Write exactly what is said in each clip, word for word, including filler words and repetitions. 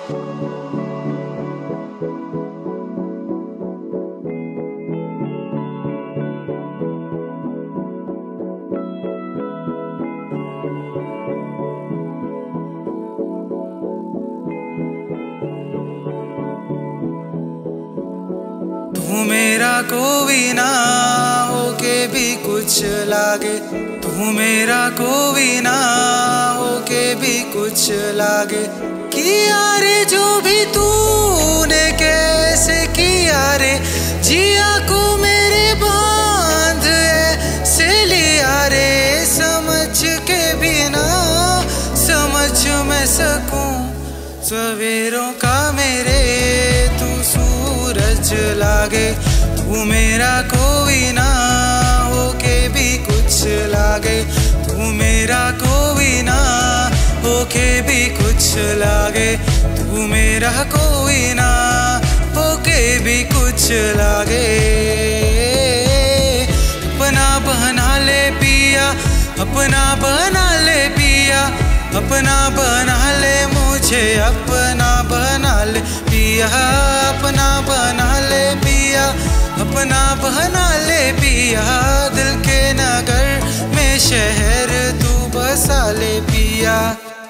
तू मेरा कोई ना होके भी कुछ लागे, तू मेरा कोई ना होके भी कुछ लागे। किया रे जो भी तूने कैसे किया रे, जिया को मेरे बांध ऐसे लिया रे। समझ के भी ना समझ मैं सकूं सवेरों का मेरे तू सूरज लागे। तू मेरा कोई ना होके भी कुछ लागे, तू मेरा कोई ना होके भी कुछ लागे। तू मेरा कोई ना होके भी कुछ लागे। अपना बना ले पिया, अपना बना ले पिया, अपना बना ले मुझे, अपना बना ले पिया, अपना बना ले पिया, अपना बना ले पिया। दिल के नगर में शहर तू बसा ले पिया।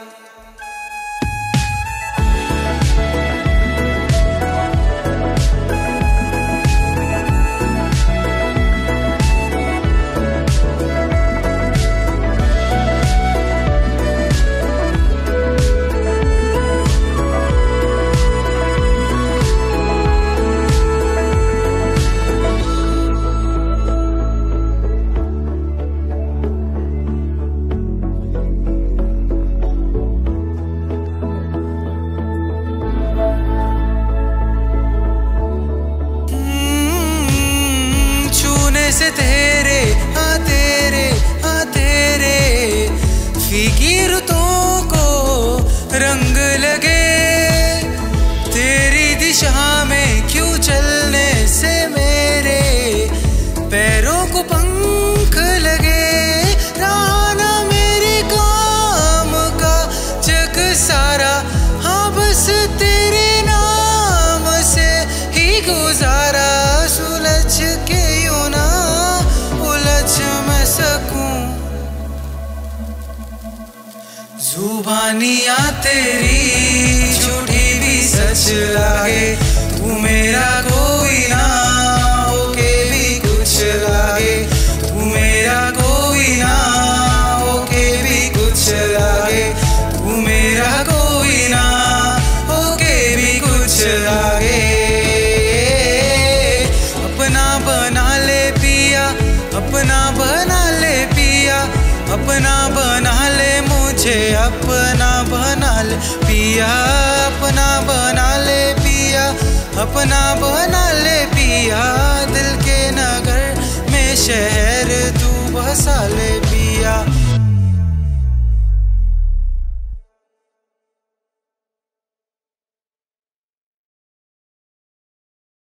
से तेरे हाँ तेरे हाँ तेरे फीकी रुतों को रंग लगे। तेरी दिशा में क्यों चलने से मेरे पैरों को पंख लगे। राना मेरे काम का जग सारा, हाँ बस तेरे नाम से ही गुजारा। सुलझ के यूं ना मैं सकूं जुबानियां तेरी झूठी भी सच लागे। तू मेरा कोई ना होके भी कुछ लागे, तू मेरा कोई ना होके भी कुछ लागे। तू मेरा कोई ना होके भी कुछ लागे। अपना बना ले पिया, अपना बना ले पिया, अपना बना ले मुझे, अपना बना ले पिया, अपना बना ले पिया, अपना बना ले पिया। दिल के नगर में शहर तू बसा ले